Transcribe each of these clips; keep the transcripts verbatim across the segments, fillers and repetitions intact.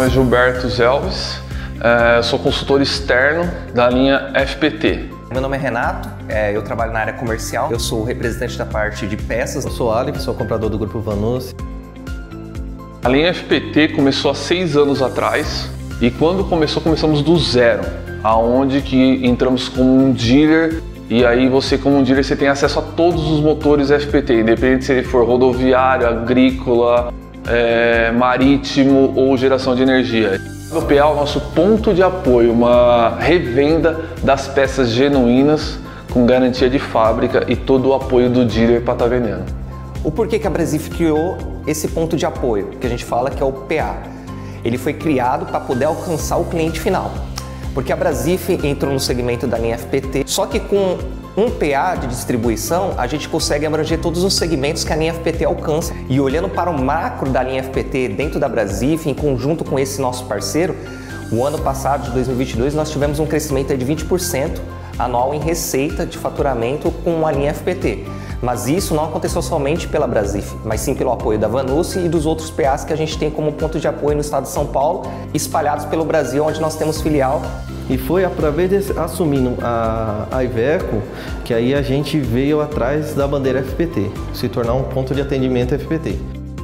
nome é Gilberto Zelves, eu sou consultor externo da linha F P T. Meu nome é Renato, eu trabalho na área comercial, eu sou o representante da parte de peças. Eu sou Alex, sou comprador do Grupo Vanucci. A linha F P T começou há seis anos atrás e quando começou, começamos do zero, aonde que entramos como um dealer. E aí você, como um dealer, você tem acesso a todos os motores F P T, independente se ele for rodoviário, agrícola, é, marítimo ou geração de energia. O P A é o nosso ponto de apoio, uma revenda das peças genuínas com garantia de fábrica e todo o apoio do dealer para estar vendendo. O porquê que a Brasif criou esse ponto de apoio, que a gente fala que é o P A? Ele foi criado para poder alcançar o cliente final. Porque a Brasif entrou no segmento da linha F P T, só que com um P A de distribuição, a gente consegue abranger todos os segmentos que a linha F P T alcança. E olhando para o macro da linha F P T dentro da Brasif, em conjunto com esse nosso parceiro, o ano passado, de dois mil e vinte e dois, nós tivemos um crescimento de vinte por cento anual em receita de faturamento com a linha F P T. Mas isso não aconteceu somente pela Brasif, mas sim pelo apoio da Vanucci e dos outros P As que a gente tem como ponto de apoio no estado de São Paulo, espalhados pelo Brasil, onde nós temos filial. E foi através de assumindo a, a Iveco que aí a gente veio atrás da bandeira F P T, se tornar um ponto de atendimento F P T.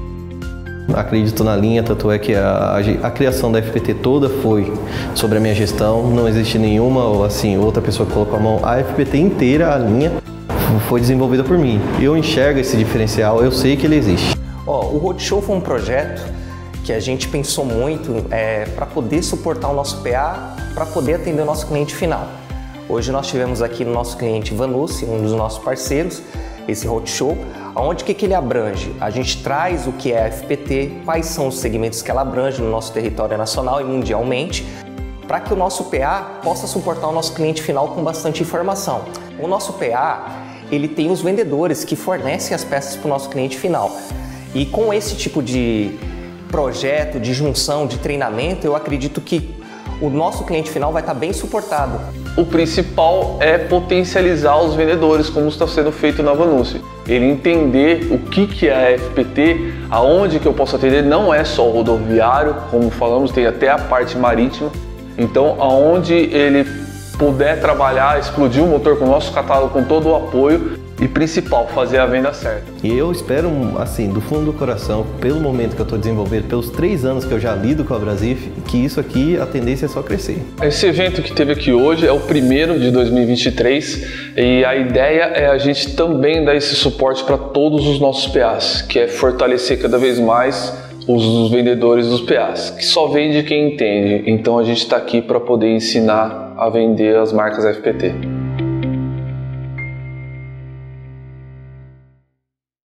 Acredito na linha, tanto é que a, a, a criação da F P T toda foi sobre a minha gestão, não existe nenhuma ou assim, outra pessoa que colocou a mão, a F P T inteira, a linha, foi desenvolvida por mim. Eu enxergo esse diferencial, eu sei que ele existe. Oh, o Roadshow foi um projeto que a gente pensou muito é, para poder suportar o nosso P A, para poder atender o nosso cliente final. Hoje nós tivemos aqui no nosso cliente Vanucci, um dos nossos parceiros, esse Roadshow, onde que, que ele abrange? A gente traz o que é a F P T, quais são os segmentos que ela abrange no nosso território nacional e mundialmente, para que o nosso P A possa suportar o nosso cliente final com bastante informação. O nosso P A, ele tem os vendedores que fornecem as peças para o nosso cliente final. E com esse tipo de projeto, de junção, de treinamento, eu acredito que o nosso cliente final vai estar bem suportado. O principal é potencializar os vendedores, como está sendo feito na Vanucci. Ele entender o que, que é a F P T, aonde que eu posso atender, não é só o rodoviário, como falamos, tem até a parte marítima. Então, aonde ele puder trabalhar, explodir o motor com o nosso catálogo, com todo o apoio e principal, fazer a venda certa. E eu espero, assim, do fundo do coração, pelo momento que eu estou desenvolvendo, pelos três anos que eu já lido com a Brasif, que isso aqui, a tendência é só crescer. Esse evento que teve aqui hoje é o primeiro de dois mil e vinte e três e a ideia é a gente também dar esse suporte para todos os nossos P As, que é fortalecer cada vez mais os vendedores dos P As, que só vende quem entende. Então a gente está aqui para poder ensinar a vender as marcas F P T.